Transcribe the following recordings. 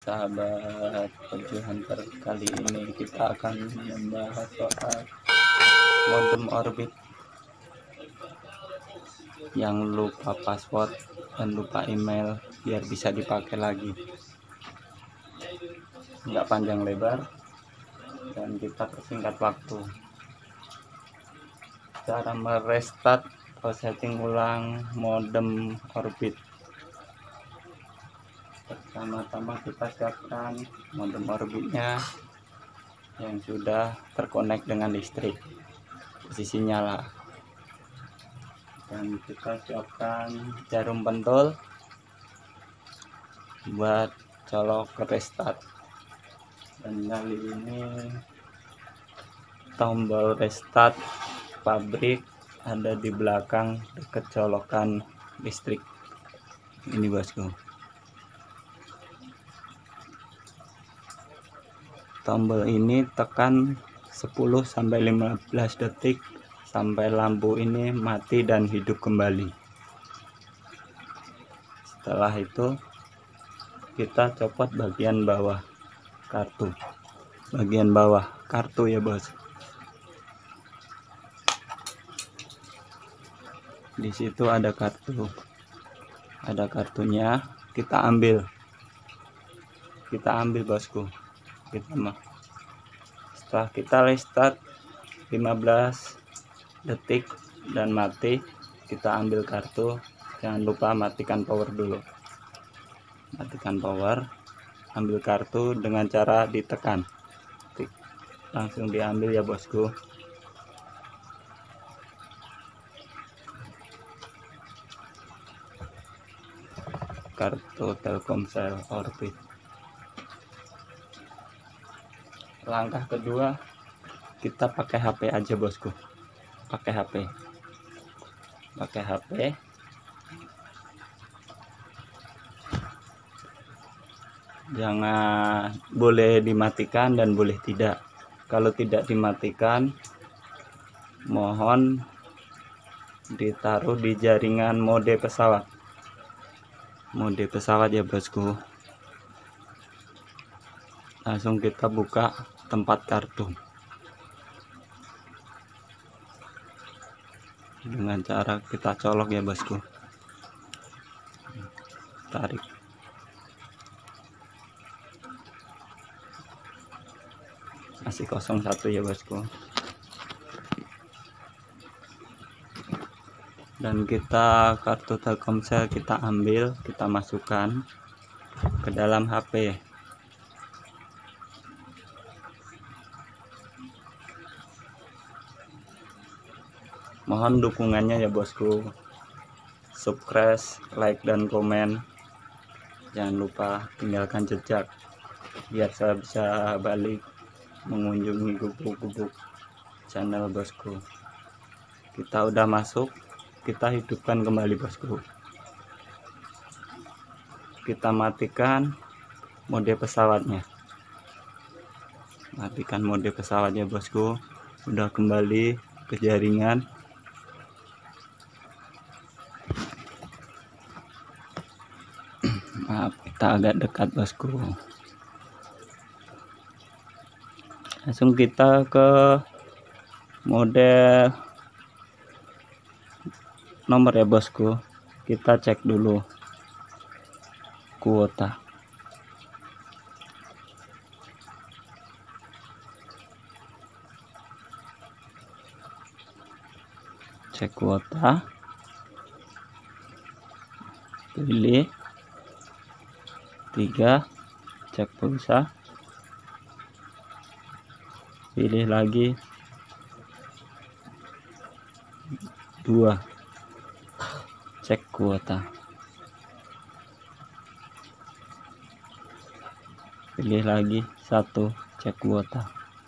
Sahabat Pojok Hunter, kali ini kita akan membahas soal modem Orbit yang lupa password dan lupa email biar bisa dipakai lagi. Nggak panjang lebar dan kita persingkat waktu. Cara merestart atau setting ulang modem Orbit. Pertama-tama kita siapkan modem Orbitnya yang sudah terkonek dengan listrik, posisi nyala, dan kita siapkan jarum pentul buat colok ke restart. Dan kali ini tombol restart pabrik ada di belakang dekat colokan listrik ini bosku. Tombol ini tekan 10-15 detik sampai lampu ini mati dan hidup kembali. Setelah itu kita copot bagian bawah kartu, ya bos. Di situ ada kartunya, kita ambil bosku. Setelah kita restart 15 detik dan mati, kita ambil kartu. Jangan lupa matikan power dulu. Ambil kartu dengan cara ditekan, langsung diambil ya bosku. Kartu Telkomsel Orbit. Langkah kedua, kita pakai HP aja bosku. Pakai HP. Jangan, boleh dimatikan dan boleh tidak. Kalau tidak dimatikan, mohon ditaruh di jaringan mode pesawat ya bosku. Langsung kita buka tempat kartu dengan cara kita colok ya bosku. Tarik. Masih 01 ya bosku. Dan kita kartu Telkomsel kita ambil, kita masukkan ke dalam HP. Mohon dukungannya ya bosku. Subscribe, like, dan komen. Jangan lupa tinggalkan jejak biar saya bisa balik mengunjungi gubuk-gubuk channel bosku. Kita udah masuk, kita hidupkan kembali bosku. Kita matikan mode pesawatnya. Bosku. Udah kembali ke jaringan. Maaf, kita agak dekat bosku. Langsung kita ke model nomor ya bosku. Kita cek dulu kuota. Cek kuota, pilih 3, cek pulsa, pilih lagi 2, cek kuota, pilih lagi 1, cek kuota.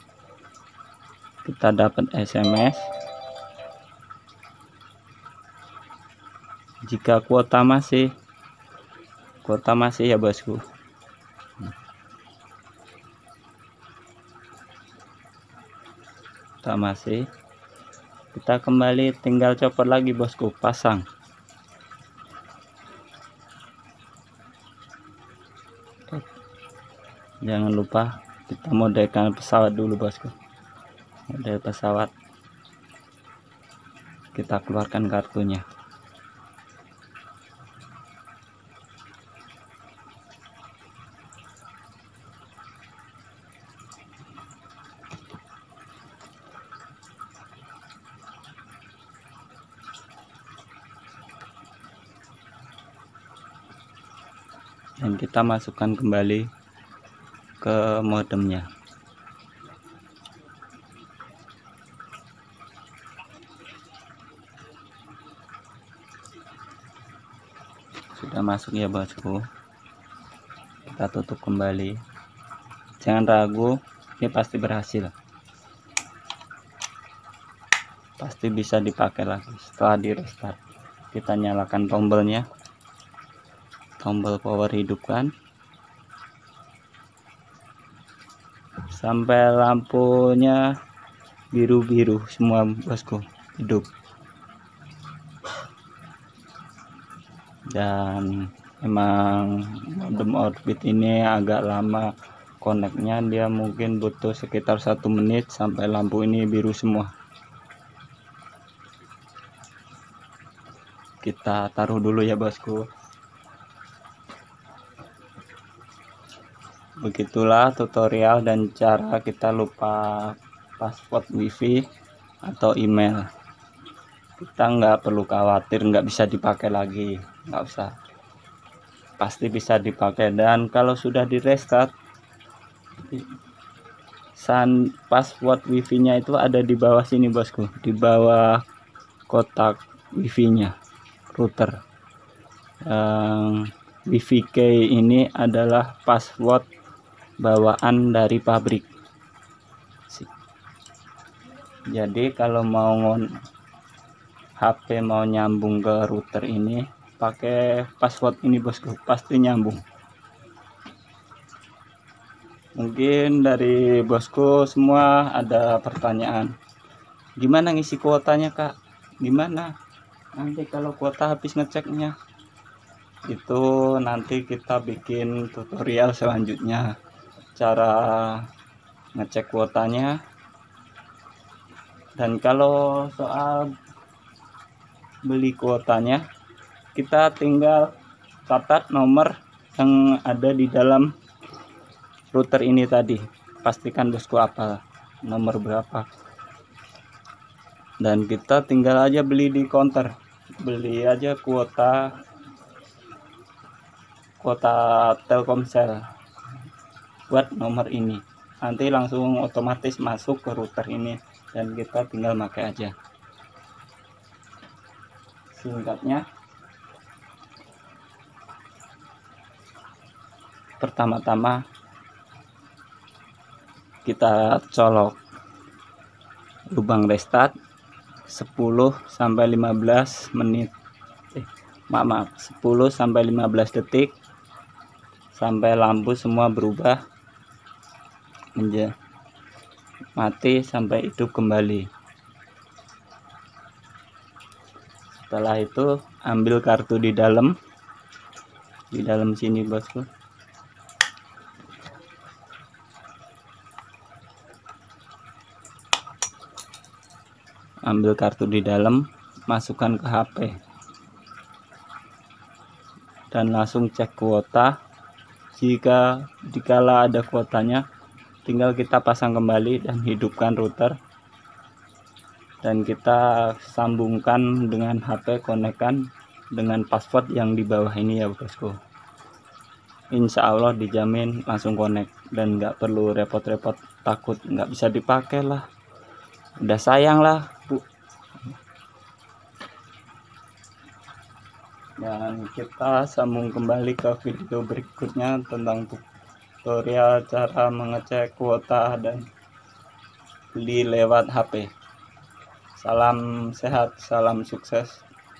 Kita dapat SMS. Jika kuota masih ya bosku. Kuota masih, kita kembali, tinggal copot lagi bosku, pasang. Jangan lupa kita modelkan pesawat dulu bosku. Model pesawat, kita keluarkan kartunya. Dan kita masukkan kembali ke modemnya. Sudah masuk ya bosku, kita tutup kembali. Jangan ragu, ini pasti berhasil, pasti bisa dipakai lagi setelah di restart. Kita nyalakan tombolnya, tombol power hidupkan sampai lampunya biru-biru semua bosku, hidup. Dan emang modem Orbit ini agak lama koneknya, dia mungkin butuh sekitar 1 menit sampai lampu ini biru semua. Kita taruh dulu ya bosku. Begitulah tutorial dan cara kita lupa password wifi atau email. Kita nggak perlu khawatir nggak bisa dipakai lagi, nggak usah, pasti bisa dipakai. Dan kalau sudah di restart, password wifi-nya itu ada di bawah sini bosku, di bawah kotak wifi-nya router. Wifi key ini adalah password bawaan dari pabrik. Jadi kalau mau HP mau nyambung ke router ini pakai password ini bosku, pasti nyambung. Mungkin dari bosku semua ada pertanyaan, gimana ngisi kuotanya kak, gimana nanti kalau kuota habis ngeceknya. Itu nanti kita bikin tutorial selanjutnya, cara ngecek kuotanya. Dan kalau soal beli kuotanya, kita tinggal catat nomor yang ada di dalam router ini tadi. Pastikan bosku apa nomor berapa, dan kita tinggal aja beli di counter, beli aja kuota Telkomsel buat nomor ini, nanti langsung otomatis masuk ke router ini dan kita tinggal pakai aja. Singkatnya, pertama-tama kita colok lubang restart 10 sampai 15 menit. 10 sampai 15 detik sampai lampu semua berubah menjadi mati sampai hidup kembali. Setelah itu ambil kartu di dalam sini bosku. Ambil kartu di dalam, masukkan ke HP dan langsung cek kuota. Dikala ada kuotanya, tinggal kita pasang kembali dan hidupkan router, dan kita sambungkan dengan HP, konekkan dengan password yang di bawah ini ya bosku. Insya Allah dijamin langsung connect dan nggak perlu repot-repot takut nggak bisa dipakai lah, udah sayang lah bu. Dan kita sambung kembali ke video berikutnya tentang tutorial cara mengecek kuota dan beli lewat HP. Salam sehat, salam sukses,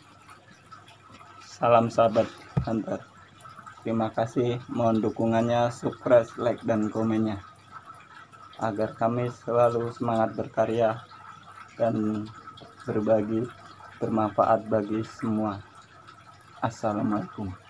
salam sahabat hunter. Terima kasih, mohon dukungannya, subscribe, like, dan komennya agar kami selalu semangat berkarya dan berbagi, bermanfaat bagi semua. Assalamualaikum.